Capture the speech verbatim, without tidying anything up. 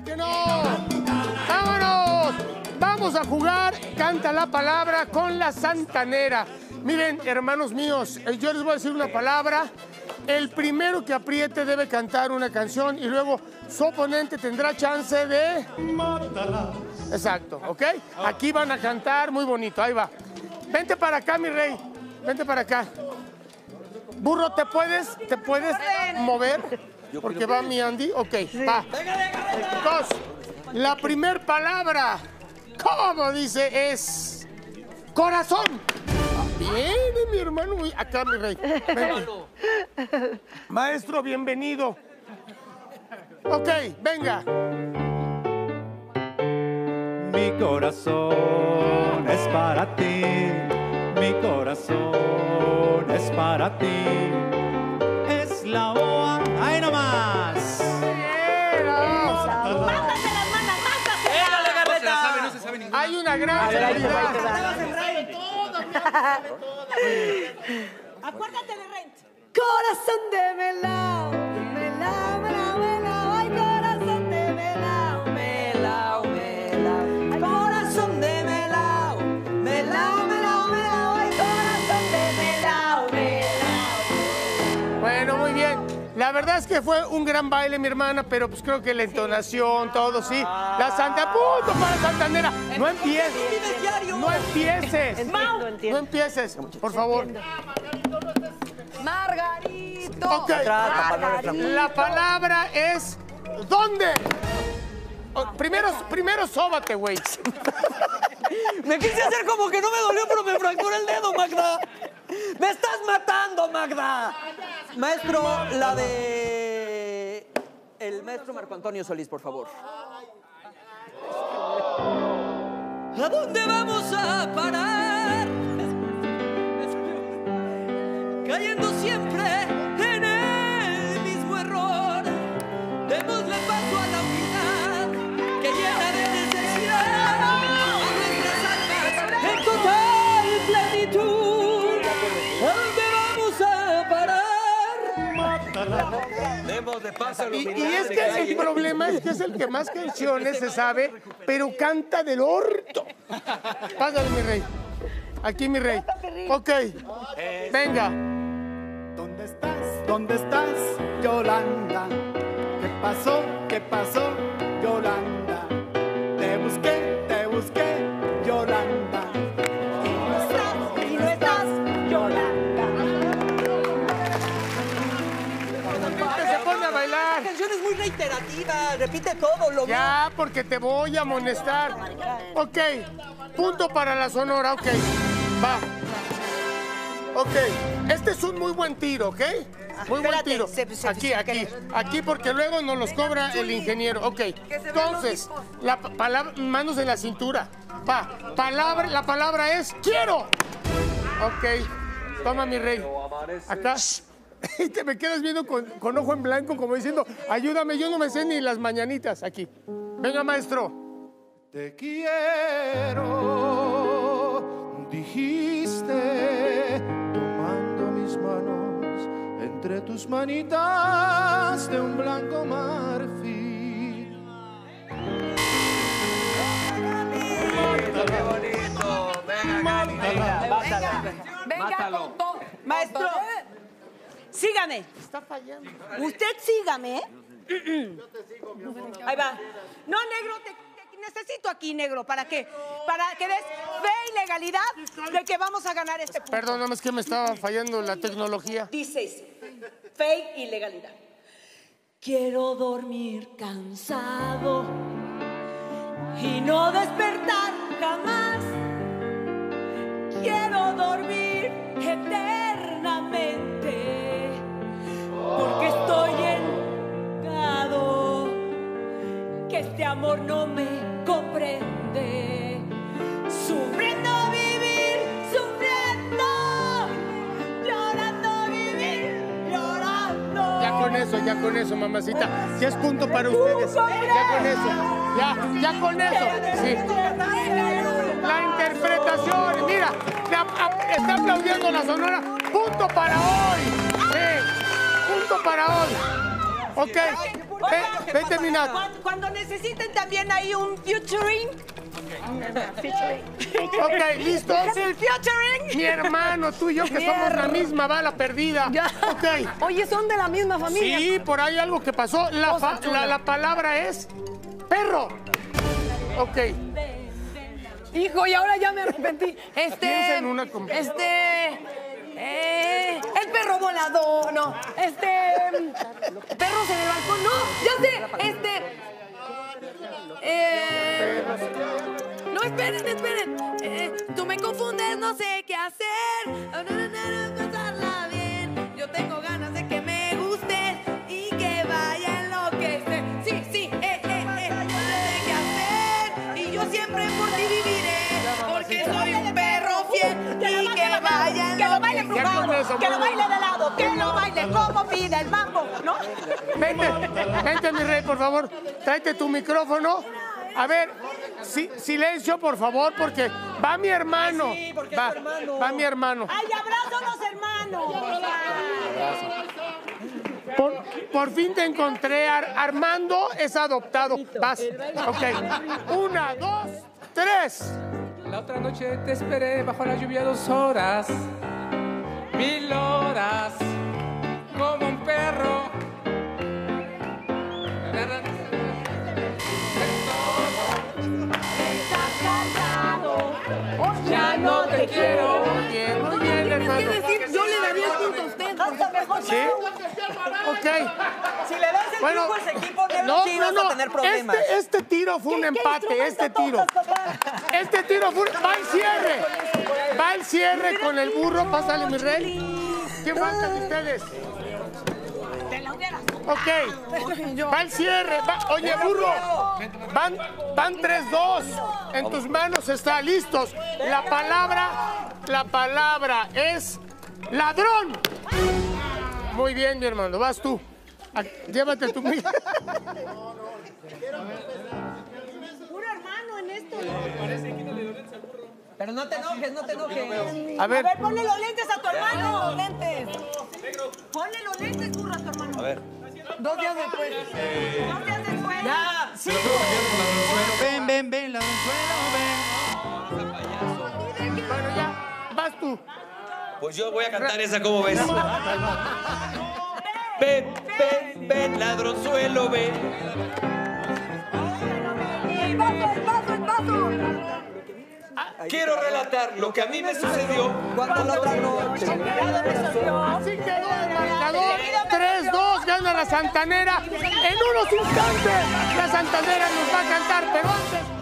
que no! ¡Vámonos! Vamos a jugar Canta la Palabra con la Santanera. Miren, hermanos míos, yo les voy a decir una palabra. El primero que apriete debe cantar una canción y luego su oponente tendrá chance de... Mátala. Exacto, ¿ok? Aquí van a cantar muy bonito, ahí va. Vente para acá, mi rey. Vente para acá. Burro, ¿te puedes, te puedes mover? Porque va mi Andy. Ok, va. Dos. La primer palabra, ¿cómo dice? Es corazón. Viene mi hermano. Acá, mi rey. Ven. Maestro, bienvenido. Ok, venga. Mi corazón es para ti. Mi corazón es para ti. Es la O A. ¡Ahí nomás! ¡Mátate las manos, mátate! ¡Échale, Gaveta! No se sabe ninguna. Hay una gran realidad. Acuérdate de Rent. Corazón de melao, melao, melao, melao, ay, corazón de melao, melao, melao, corazón de melao, melao, melao, melao, ay, corazón de melao, melao. Bueno, muy bien. La verdad es que fue un gran baile, mi hermana, pero pues creo que la entonación, todo, sí. La Santa, punto para Santanera. No empieces. No empieces. No empieces, por favor. Margarito. Ok. La palabra es ¿dónde? Oh, primero, primero sóbate, güey. Me quise hacer como que no me dolió, pero me fracturó el dedo, Magda. ¡Me estás matando, Magda! Maestro, la de... El maestro Marco Antonio Solís, por favor. ¿A dónde vamos a parar? Cayendo siempre en el mismo error. Démosle paso a la humildad que llena de necesidad a nuestras almas en total plenitud. ¿A dónde vamos a parar? Démosle paso a la Y, humildad. y es que el problema es que es el que más canciones se sabe, pero canta del orto. Pásale, mi rey. Aquí, mi rey. Ok. Venga. ¿Dónde estás? ¿Dónde estás, Yolanda? ¿Qué pasó? ¿Qué pasó, Yolanda? Te busqué, te busqué, Yolanda. Y no estás, y no estás, Yolanda. Se pone a bailar. La canción es muy reiterativa, repite todo lo Ya, porque te voy a amonestar. Ok. Punto para la Sonora, ok. Va. Ok. Este es un muy buen tiro, ¿ok? Muy buen tiro. Aquí, aquí. Aquí porque luego nos los cobra el ingeniero. Ok. Entonces, la palabra, manos en la cintura. Va. Palabra, la palabra es quiero. Ok. Toma, mi rey. Acá. Y te me quedas viendo con, con ojo en blanco como diciendo, ayúdame, yo no me sé ni las mañanitas. Aquí. Venga, maestro. Te quiero, dijiste, tomando mis manos entre tus manitas de un blanco marfil. ¡Qué bonito! Venga, venga. Venga, con todo. Maestro, sígame. Está fallando. Usted sígame. Ahí va. No, negro, te, te necesito aquí, negro. ¿Para qué? Para que des fe y legalidad de que vamos a ganar este punto. Perdóname, es que me estaba fallando la tecnología. Dices, fe y legalidad. Quiero dormir cansado y no despertar jamás. Quiero dormir eternamente porque estoy enojado, que este amor no me comprende. Sufriendo vivir, sufriendo, llorando vivir, llorando. Ya con eso, ya con eso, mamacita. Ya es punto para ustedes. Ya con eso. Ya, ya con eso. Sí. La interpretación. Mira, está aplaudiendo la Sonora. Punto para hoy. Sí. Punto para hoy. Ok. Ve, ve terminar. Cuando, cuando necesiten también hay un featuring. Ok, ¿listos? El featuring. Mi hermano, tú y yo que somos la misma bala perdida. Ya. Ok. Oye, son de la misma familia. Sí, por ahí algo que pasó. La, Cosa fa- chula. la, la palabra es perro. Ok. Hijo, y ahora ya me arrepentí. Este. Piensa en una com- Este. Eh, el perro volador, no. Este. Perros en el balcón, no. Ya sé. Este. Eh, no, esperen, esperen. Eh, tú me confundes, no sé qué hacer. Oh, no, no, no, no, pasarla bien. Yo tengo ganas de que me gustes y que vaya a enloquecer. Sí, sí, eh, eh, eh. Yo sé qué hacer y yo siempre por ti viviré. Porque soy un perro fiel y que vaya a Que lo baile Ya con eso, embrujado, que lo muy baile de lado, que lo baile como pide el mambo, ¿no? Vente, vente, mi rey, por favor. Tráete tu micrófono. A ver, si- silencio, por favor, porque va mi hermano. Ay, sí, porque es va, tu hermano. va mi hermano. ¡Ay, abrazo a los hermanos! Por, por fin te encontré. Ar- Armando es adoptado. Vas. Ok. Una, dos, tres. La otra noche te esperé bajo la lluvia dos horas, mil horas, como un perro. Ya no te quiero. Muy bien, muy bien, hermano. ¿Qué decir? Yo le daría el punto a usted. Hasta mejor ¿Sí? Ok. Si le das el Bueno, triunfo a ese equipo, de no, sí no, vas no. a tener problemas. Este, este tiro fue un ¿Qué empate, instrumento este tiro. tocas, papá? Este tiro fue un... Va el cierre. Va el cierre con el burro. Pásale, mi rey. ¿Quién falta de ustedes? Ok. Va el cierre. Va- Oye, burro. Van, van tres dos. En tus manos está. Listos. La palabra, la palabra es ladrón. Muy bien, mi hermano. Vas tú. A- Llévate tu mic- Puro hermano en esto. Pero no te enojes, no te enojes. A A ver. ver, ponle los lentes a tu hermano. Los lentes. Ponle los lentes, burro, a tu hermano. A ver. Dos días después. No te haces fuera. Ya, sí. Ven, ven, ven, la Bueno, ya. Vas tú. Pues yo voy a cantar esa, ¿cómo ves? Ven, ven, ven, ladronzuelo, ven. El paso, el paso, el paso. Quiero relatar lo que a mí me sucedió. Cuando la otra noche. Así quedó el marcador. tres dos, gana la Santanera. En unos instantes, la Santanera nos va a cantar, pero antes...